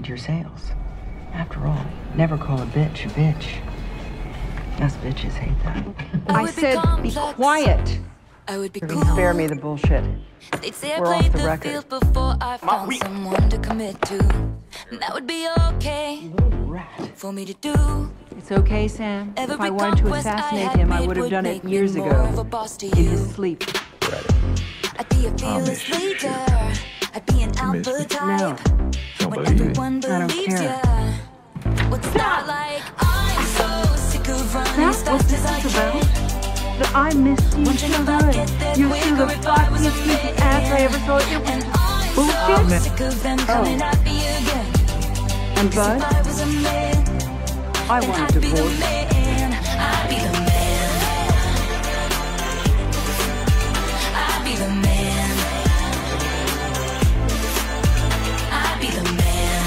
impede your sales. After all, never call a bitch a bitch. Us bitches hate that. I said be quiet. I would be You cool. can spare me the bullshit. They'd say I We're off played the the record. field before I found someone to commit to. And that would be okay for me to do. It's okay, Sam. If Every I wanted to conquest I assassinate had him, I made would have done make it me years more ago. of a boss to In you. his sleep. I'd be a fearless leader. I'd be an alpha type. No. When everyone I don't believes care. ya. What's that like? I'm so sick of running That's as what fast this as I is can. about? That I missed you Wondering so if I'd good. get there You're quicker still the if I was a fuckiest piece of ass I ever saw. It And was I'm so bullshit. sick of them coming at me again. And 'Cause Bud, if I was a man, I then want a I'd be the divorce. man. I'd be the man. I'd be the man. I'd be the man.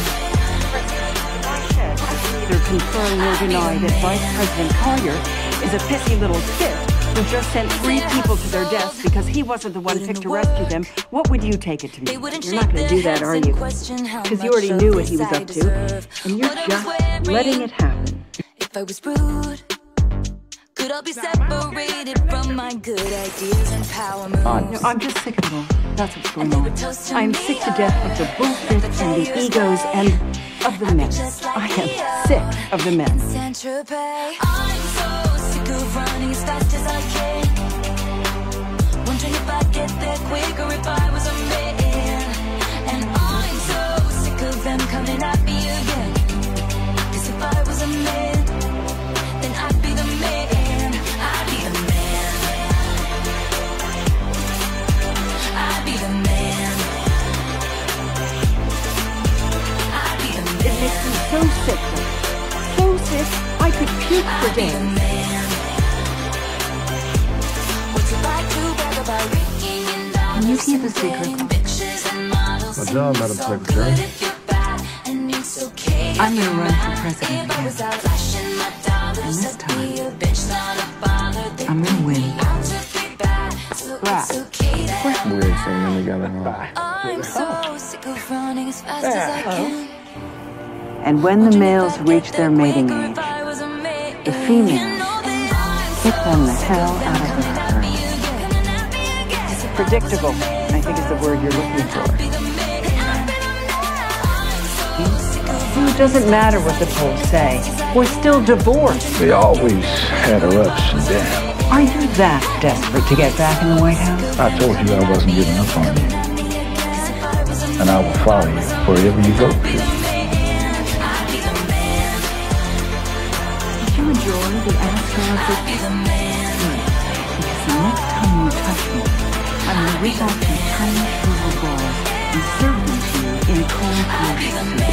Neither confirm nor deny that Vice President Collier is a pissy little shit who just sent 3 people to their deaths because he wasn't the one picked to rescue them. What would you take it to They be? wouldn't You're not shake going to their do that, heads are and you? question how Because you much already of knew what this he was I up to, deserve. and you're What I was just wearing. letting it happen. If I was rude, could I be separated from my good ideas and power moves? No, I'm just sick of it all. That's what's going And they on. would toast to I'm me sick to death of the bullshit and the egos and of the men. I am sick of the men. Saint-Tropez. I'm so sick of running as fast as I can. Wondering if I'd get there quicker if I was a man. And I'm so sick of them coming at me again. 'Cause if I was a man, then I'd be the man. I'd be the man. I'd be the man. I'd be the man. It makes me so sick. So sick, I could puke for days. Can you keep a secret? My job, Madam Secretary. I'm gonna run for president again. And this time, I'm gonna win. We ain't singing together, huh? I'm so sick of running as fast as I can. And when the males reach their mating age, the females kick them the hell out of the herd. Predictable, I think is the word you're looking for. It doesn't matter what the polls say. We're still divorced. We always had our ups and downs. Are you that desperate to get back in the White House? I told you I wasn't giving up on you. And I will follow you wherever you go. Did you enjoy the afterlife? Because the next time you touch me, I'm going to rip off your tiny little balls and serve them to you in cold blood.